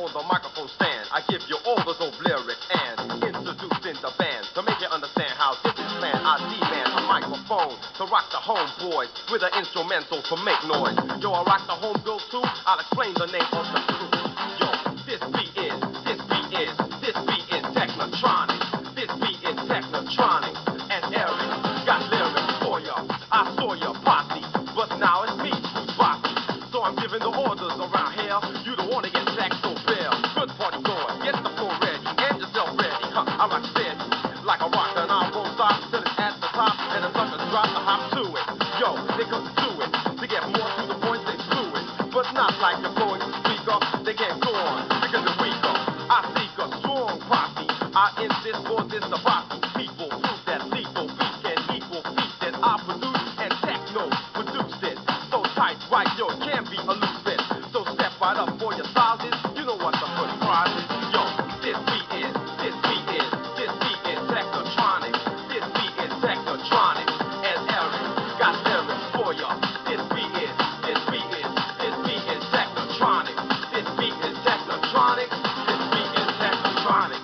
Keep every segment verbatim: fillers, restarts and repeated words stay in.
on the microphone stand. I give you all the dope lyrics and introducing the band to make you understand how this is planned. I demand a microphone to rock the homeboys with an instrumental to make noise. Yo, I rock the homegirls too. I'll explain the name of the crew. Yo, this beat is, this beat is, this beat is Technotronic. This beat is Technotronic. And Eric got lyrics for ya. I saw ya posse, but now it's me who's bossy. So I'm giving the orders around here. You don't wanna get sacked so bare. Good party going, get the floor ready and yourself ready. Huh, I rock steady like a rock and I won't stop till it's at the top and the suckers drop the hop to it. Yo, they come to it to get more to the point they blew it, but not like you're blowing the speaker. They can't go on because they're weaker. I seek a strong posse. I insist for this the bossy people prove that lethal beats can equal beats that I produce and techno produced it. So tight, right, yo, it can't be a loose bit. So step right up for your sizes. You know what the first prize is. Yo, this beat is, this beat is, this beat is Technotronic. This beat is Technotronic. And Eric got lyrics for ya. This beat is, this beat is, this beat is Technotronic. This beat is Technotronic. This beat is Technotronic.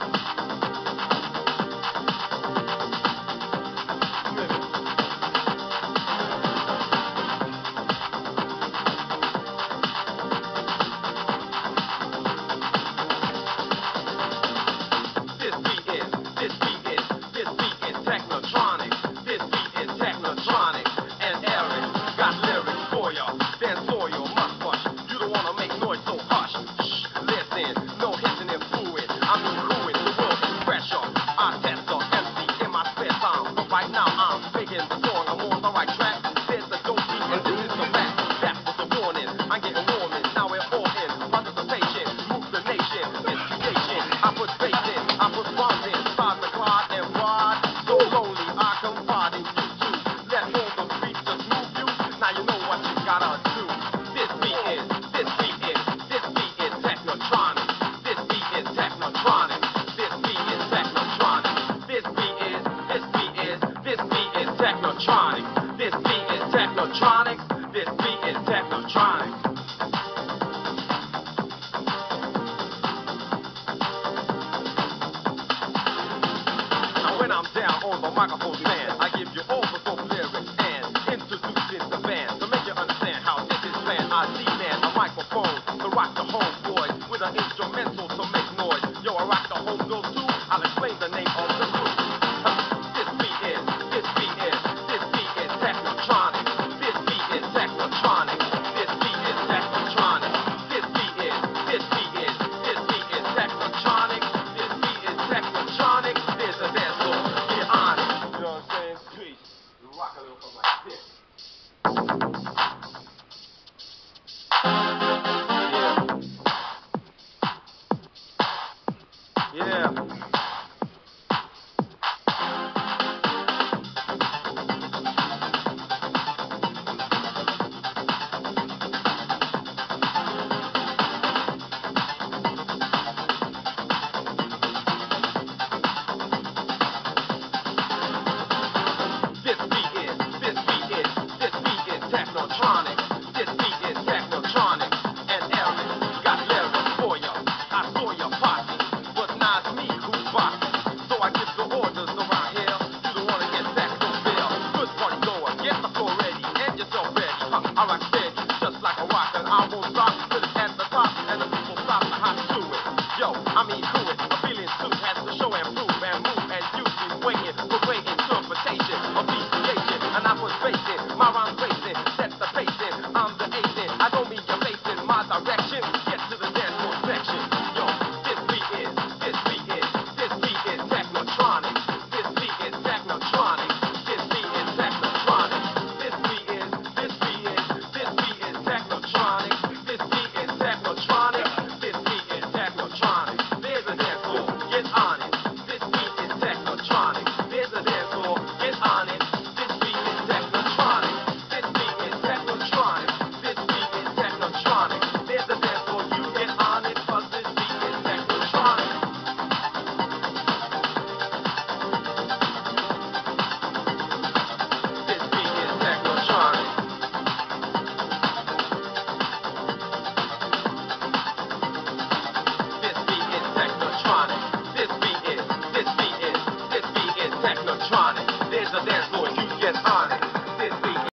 This beat is, this beat is, this beat is Technotronic. This beat is Technotronic. And Eric got lyrics for ya. Dan Sawyer must push. You don't wanna make noise, so hush. Shh, listen, no hissing and fluid. I mean who it, the world is pressure. I test the M C in my spare time, but right now I'm making the song. I'm on the right track. There's the dope beat and this is the rap. That was the warning. I'm getting warming. Now we're all in. Participation, move the nation. Inspiration. I put bass in. I put bombs in. Side the clock and ride. So lonely, I confide in you too. Let all the beats just move you. Now you know what you gotta do. This beat is, this beat is, this beat is Technotronic. This beat is Technotronic. This beat is Technotronic. This beat is, this beat is, this beat is Technotronic. This beat is Technotronic. This beat is Technotronic. Now when I'm down on the microphone stand, I give you all the dope lyrics and introducing the band to make you understand how this is planned. I demand a microphone to rock the homeboys with an instrumental to make noise. Yo, I rock the homegirls too. I'll explain the name of the crew. Huh, This beat is, this beat is, this beat is Technotronic. This beat is Technotronic. This beat is Technotronic. This beat is, this beat is, this beat is Technotronic. This beat is Technotronic. There's a dance floor. Get on it. You know what I'm saying? Peace. You rock a little something like this. Yeah. Yeah. This beat is, this beat is, this beat is Technotronic. This beat is Technotronic. And Eric got lyrics for ya. I saw ya posse, but now it's me who's bossy. So I give the orders around here. You don't wanna get sacked so bare. Good party going, get the floor ready and yourself ready. Huh, I rock steady, just like a rock and I won't stop till it's at the top and the people stop to hop to it. Yo, I mean who